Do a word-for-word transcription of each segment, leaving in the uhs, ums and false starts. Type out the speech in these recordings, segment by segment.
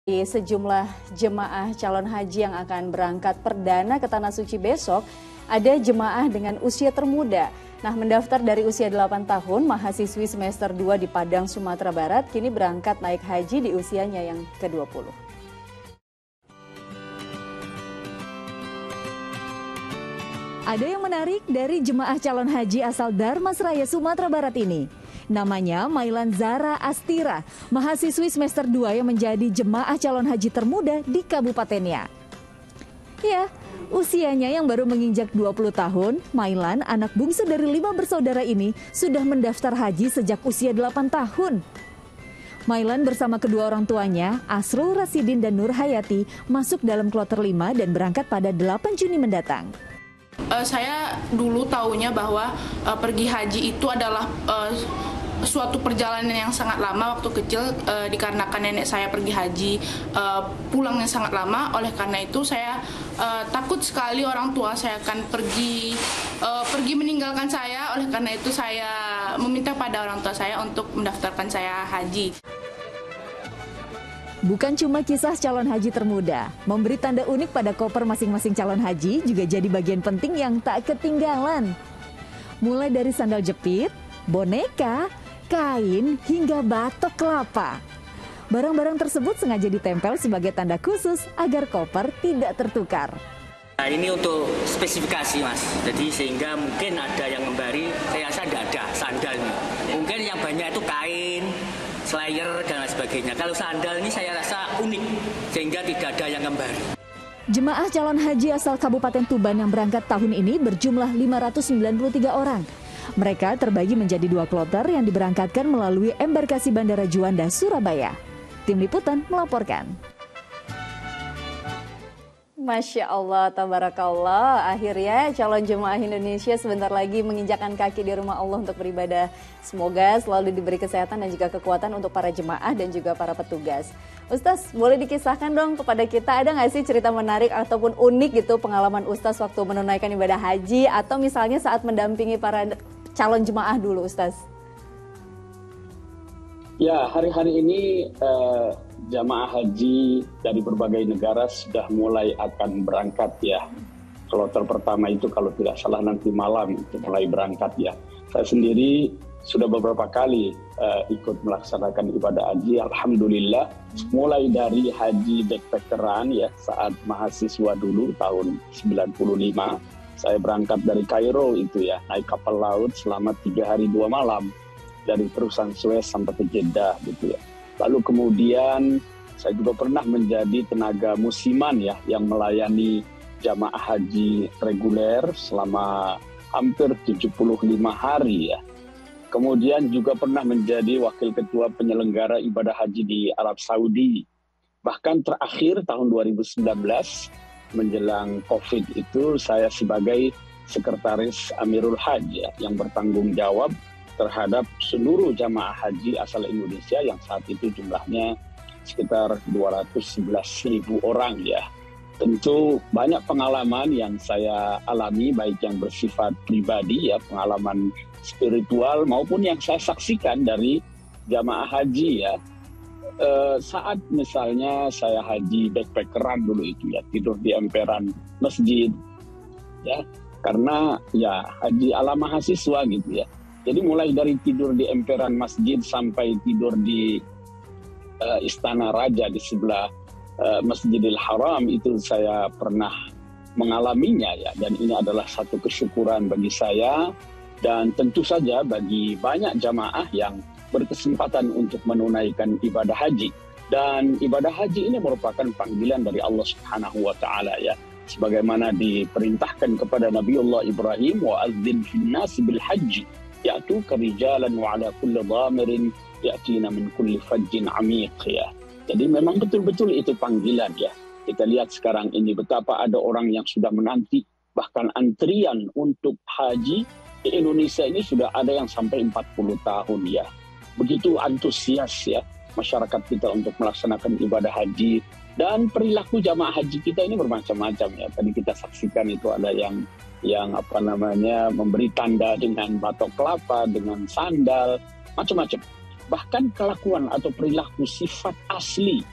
Di sejumlah jemaah calon haji yang akan berangkat perdana ke Tanah Suci besok, ada jemaah dengan usia termuda. Nah, mendaftar dari usia delapan tahun, mahasiswi semester dua di Padang, Sumatera Barat, kini berangkat naik haji di usianya yang ke dua puluh. Ada yang menarik dari jemaah calon haji asal Dharmasraya, Sumatera Barat ini. Namanya Mailan Zara Astira, mahasiswi semester dua yang menjadi jemaah calon haji termuda di kabupatennya. Ya, usianya yang baru menginjak dua puluh tahun, Mailan, anak bungsu dari lima bersaudara ini, sudah mendaftar haji sejak usia delapan tahun. Mailan bersama kedua orang tuanya, Asrul Rasidin dan Nur Hayati, masuk dalam kloter lima dan berangkat pada delapan Juni mendatang. Uh, saya dulu taunya bahwa uh, pergi haji itu adalah uh, suatu perjalanan yang sangat lama waktu kecil, uh, dikarenakan nenek saya pergi haji uh, pulangnya sangat lama. Oleh karena itu saya uh, takut sekali orang tua saya akan pergi uh, pergi meninggalkan saya. Oleh karena itu saya meminta pada orang tua saya untuk mendaftarkan saya haji. Bukan cuma kisah calon haji termuda, memberi tanda unik pada koper masing-masing calon haji juga jadi bagian penting yang tak ketinggalan. Mulai dari sandal jepit, boneka, kain, hingga batok kelapa. Barang-barang tersebut sengaja ditempel sebagai tanda khusus agar koper tidak tertukar. Nah, ini untuk spesifikasi, Mas. Jadi sehingga mungkin ada yang memberi, saya rasa tidak ada sandalnya. Mungkin yang banyak itu kain, slayer dan lain sebagainya. Kalau sandal ini saya rasa unik sehingga tidak ada yang kembali. Jemaah calon haji asal Kabupaten Tuban yang berangkat tahun ini berjumlah lima ratus sembilan puluh tiga orang. Mereka terbagi menjadi dua kloter yang diberangkatkan melalui embarkasi Bandara Juanda, Surabaya. Tim Liputan melaporkan. Masya Allah, tabarakallah. Akhirnya calon jemaah Indonesia sebentar lagi menginjakkan kaki di rumah Allah untuk beribadah. Semoga selalu diberi kesehatan dan juga kekuatan untuk para jemaah dan juga para petugas. Ustaz, boleh dikisahkan dong kepada kita, ada nggak sih cerita menarik ataupun unik gitu pengalaman Ustaz waktu menunaikan ibadah haji atau misalnya saat mendampingi para calon jemaah dulu, Ustaz? Ya, hari-hari ini uh, jamaah haji dari berbagai negara sudah mulai akan berangkat ya. Kloter pertama itu kalau tidak salah nanti malam itu mulai berangkat ya. Saya sendiri sudah beberapa kali uh, ikut melaksanakan ibadah haji. Alhamdulillah, mulai dari haji backpackeran ya saat mahasiswa dulu tahun sembilan puluh lima. Saya berangkat dari Kairo itu ya, naik kapal laut selama tiga hari dua malam. Dari terusan Suez sampai ke Jeddah gitu ya. Lalu kemudian saya juga pernah menjadi tenaga musiman ya yang melayani jamaah haji reguler selama hampir tujuh puluh lima hari ya. Kemudian juga pernah menjadi wakil ketua penyelenggara ibadah haji di Arab Saudi. Bahkan terakhir tahun dua ribu sembilan belas menjelang Covid itu saya sebagai sekretaris Amirul Haji ya, yang bertanggung jawab terhadap seluruh jamaah haji asal Indonesia yang saat itu jumlahnya sekitar dua ratus sebelas ribu orang ya. Tentu banyak pengalaman yang saya alami baik yang bersifat pribadi ya, pengalaman spiritual maupun yang saya saksikan dari jamaah haji ya. E, saat misalnya saya haji backpackeran dulu itu ya, tidur di emperan masjid ya, karena ya haji ala mahasiswa gitu ya. Jadi mulai dari tidur di emperan masjid sampai tidur di uh, Istana Raja di sebelah uh, Masjidil Haram itu saya pernah mengalaminya ya. Dan ini adalah satu kesyukuran bagi saya dan tentu saja bagi banyak jamaah yang berkesempatan untuk menunaikan ibadah haji. Dan ibadah haji ini merupakan panggilan dari Allah Subhanahu wa taala ya. Sebagaimana diperintahkan kepada Nabiullah Ibrahim, wa adzin fin nas bil hajj yaitu kerijalan wa ala kulli dhamirin yatina min kulli fajjin amiq ya. Jadi memang betul-betul itu panggilan ya. Kita lihat sekarang ini betapa ada orang yang sudah menanti, bahkan antrian untuk haji di Indonesia ini sudah ada yang sampai empat puluh tahun ya. Begitu antusias ya masyarakat kita untuk melaksanakan ibadah haji. Dan perilaku jamaah haji kita ini bermacam-macam ya. Tadi kita saksikan itu ada yang yang apa namanya memberi tanda dengan batok kelapa, dengan sandal, macam-macam. Bahkan kelakuan atau perilaku sifat asli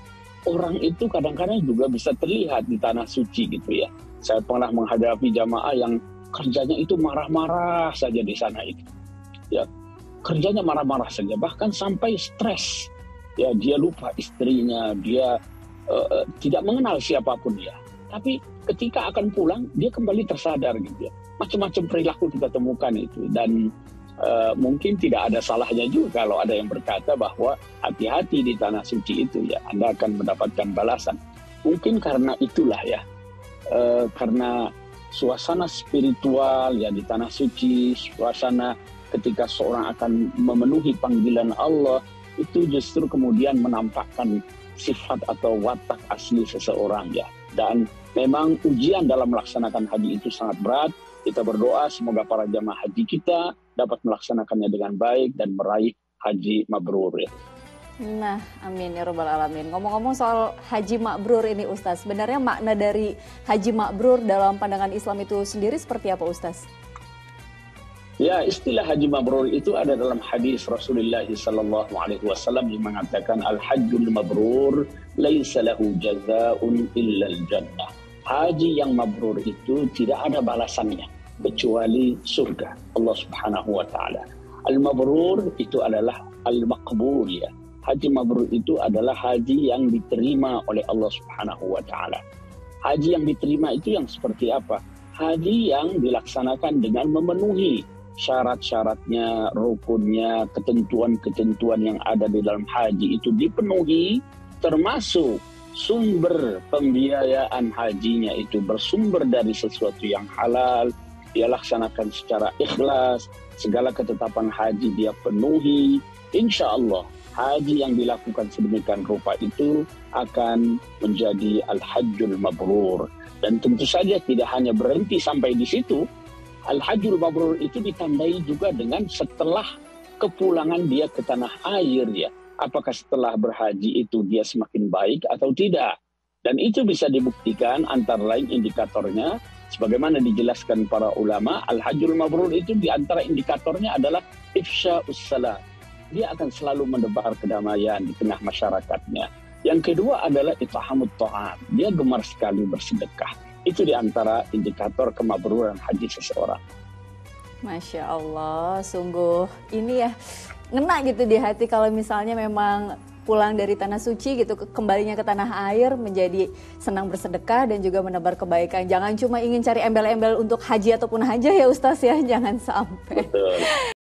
orang itu kadang-kadang juga bisa terlihat di tanah suci gitu ya. Saya pernah menghadapi jamaah yang kerjanya itu marah-marah saja di sana itu. Ya, kerjanya marah-marah saja, bahkan sampai stres. Ya, dia lupa istrinya, dia uh, tidak mengenal siapapun ya. Tapi ketika akan pulang, dia kembali tersadar gitu ya. Macam-macam perilaku kita temukan itu. Dan uh, mungkin tidak ada salahnya juga kalau ada yang berkata bahwa hati-hati di tanah suci itu ya, Anda akan mendapatkan balasan. Mungkin karena itulah ya, uh, karena suasana spiritual ya di tanah suci, suasana ketika seorang akan memenuhi panggilan Allah, itu justru kemudian menampakkan sifat atau watak asli seseorang ya. Dan memang ujian dalam melaksanakan haji itu sangat berat. Kita berdoa semoga para jamaah haji kita dapat melaksanakannya dengan baik dan meraih haji mabrur ya. Nah, amin ya rabbal alamin. Ngomong-ngomong soal haji mabrur ini Ustaz, sebenarnya makna dari haji mabrur dalam pandangan Islam itu sendiri seperti apa Ustaz? Ya, istilah haji mabrur itu ada dalam hadis Rasulullah sallallahu alaihi wasallam yang mengatakan al-hajjul mabrur laisa lahu jazaa'un illa al-jannah. Haji yang mabrur itu tidak ada balasannya kecuali surga Allah Subhanahu wa taala. Al-mabrur itu adalah al-maqbul ya. Haji mabrur itu adalah haji yang diterima oleh Allah Subhanahu wa taala. Haji yang diterima itu yang seperti apa? Haji yang dilaksanakan dengan memenuhi syarat-syaratnya, rukunnya, ketentuan-ketentuan yang ada di dalam haji itu dipenuhi, termasuk sumber pembiayaan hajinya itu bersumber dari sesuatu yang halal, dia laksanakan secara ikhlas, segala ketetapan haji dia penuhi, insya Allah haji yang dilakukan sedemikian rupa itu akan menjadi al-hajjul mabrur. Dan tentu saja tidak hanya berhenti sampai di situ. Al-hajjul mabrur itu ditandai juga dengan setelah kepulangan dia ke tanah air ya. Apakah setelah berhaji itu dia semakin baik atau tidak. Dan itu bisa dibuktikan antara lain indikatornya. Sebagaimana dijelaskan para ulama, al-hajjul mabrur itu di antara indikatornya adalah ifsya'us salam. Dia akan selalu menebar kedamaian di tengah masyarakatnya. Yang kedua adalah it'amut ta'am. Dia gemar sekali bersedekah. Itu di antara indikator kemabruran haji seseorang. Masya Allah, sungguh ini ya ngena gitu di hati kalau misalnya memang pulang dari tanah suci gitu, kembalinya ke tanah air menjadi senang bersedekah dan juga menebar kebaikan. Jangan cuma ingin cari embel-embel untuk haji ataupun hajah ya Ustaz ya, jangan sampai. Betul.